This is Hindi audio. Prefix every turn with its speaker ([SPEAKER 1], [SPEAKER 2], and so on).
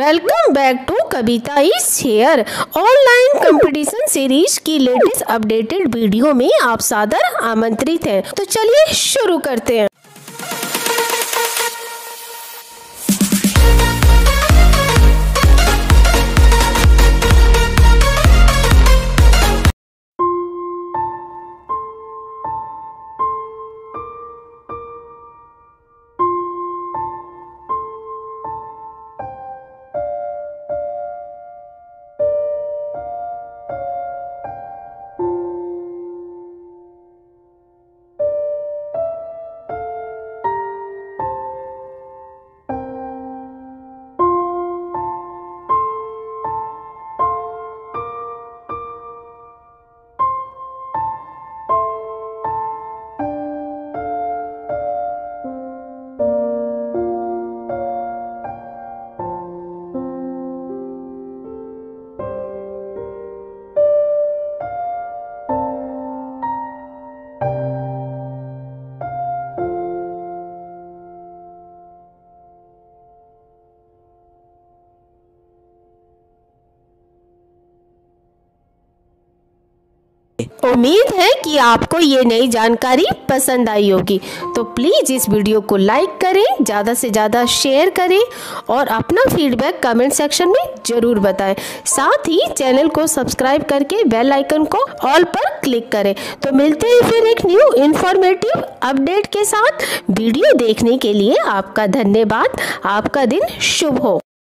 [SPEAKER 1] Welcome back to Kavita is here online competition series की लेटेस्ट अपडेटेड वीडियो में आप सादर आमंत्रित हैं। तो चलिए शुरू करते हैं। उम्मीद है कि आपको ये नई जानकारी पसंद आई होगी। तो प्लीज़ इस वीडियो को लाइक करें, ज़्यादा से ज़्यादा शेयर करें और अपना फीडबैक कमेंट सेक्शन में ज़रूर बताएं। साथ ही चैनल को सब्सक्राइब करके बेल आइकन को ऑल पर क्लिक करें। तो मिलते हैं फिर एक न्यू इन्फॉर्मेटिव अपडेट के साथ। वीडियो देखने के लिए आपका धन्यवाद। आपका दिन शुभ हो।